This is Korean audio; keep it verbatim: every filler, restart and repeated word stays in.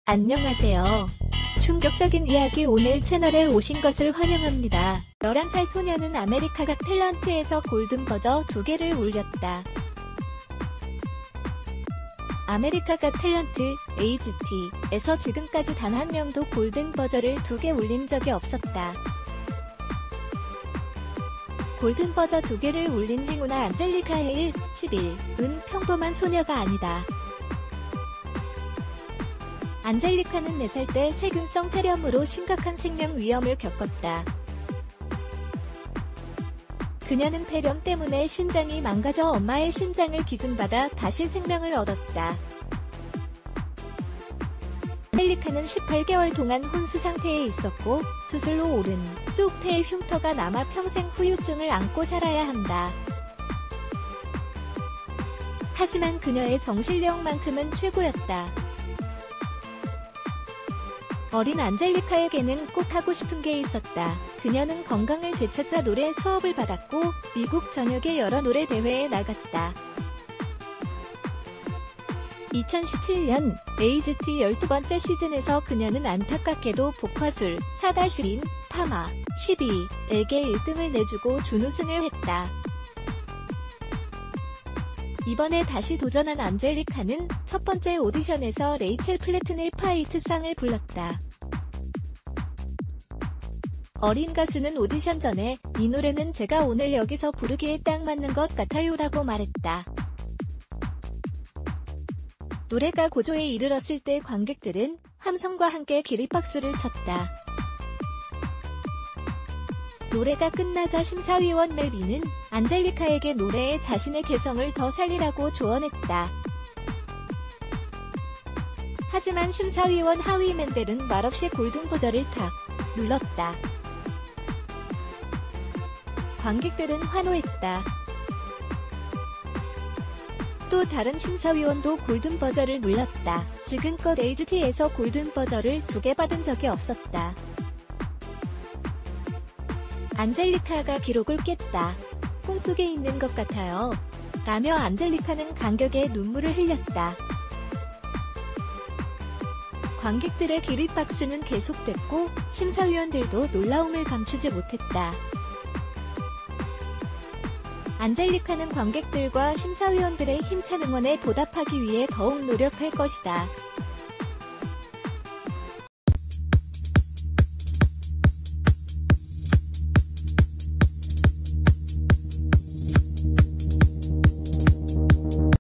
안녕하세요. 충격적인 이야기 오늘 채널에 오신 것을 환영합니다. 열한 살 소녀는 아메리카 갓 탤런트에서 골든 버저 두 개를 올렸다. 아메리카 갓 탤런트 에이지티에서 지금까지 단 한 명도 골든 버저를 두 개 올린 적이 없었다. 골든 버저 두 개를 올린 행운아 안젤리카의 일, 십일은 평범한 소녀가 아니다. 안젤리카는 네 살 때 세균성 폐렴으로 심각한 생명 위험을 겪었다. 그녀는 폐렴 때문에 신장이 망가져 엄마의 신장을 기증받아 다시 생명을 얻었다. 안젤리카는 십팔 개월 동안 혼수 상태에 있었고 수술로 오른쪽 폐에 흉터가 남아 평생 후유증을 안고 살아야 한다. 하지만 그녀의 정신력만큼은 최고였다. 어린 안젤리카에게는 꼭 하고 싶은 게 있었다. 그녀는 건강을 되찾자 노래 수업을 받았고 미국 전역의 여러 노래 대회에 나갔다. 이천십칠 년 에이지티 열두 번째 시즌에서 그녀는 안타깝게도 복화술 사 인 파마 십이에게 일 등을 내주고 준우승을 했다. 이번에 다시 도전한 안젤리카는 첫 번째 오디션에서 레이첼 플래튼의 파이트상을 불렀다. 어린 가수는 오디션 전에 이 노래는 제가 오늘 여기서 부르기에 딱 맞는 것 같아요 라고 말했다. 노래가 고조에 이르렀을 때 관객들은 함성과 함께 기립박수를 쳤다. 노래가 끝나자 심사위원 멜비는 안젤리카에게 노래에 자신의 개성을 더 살리라고 조언했다. 하지만 심사위원 하위 맨델은 말없이 골든 버저를 탁 눌렀다. 관객들은 환호했다. 또 다른 심사위원도 골든 버저를 눌렀다. 지금껏 에이지티에서 골든 버저를 두 개 받은 적이 없었다. 안젤리카가 기록을 깼다. 꿈속에 있는 것 같아요. 라며 안젤리카는 감격에 눈물을 흘렸다. 관객들의 기립박수는 계속됐고 심사위원들도 놀라움을 감추지 못했다. 안젤리카는 관객들과 심사위원들의 힘찬 응원에 보답하기 위해 더욱 노력할 것이다.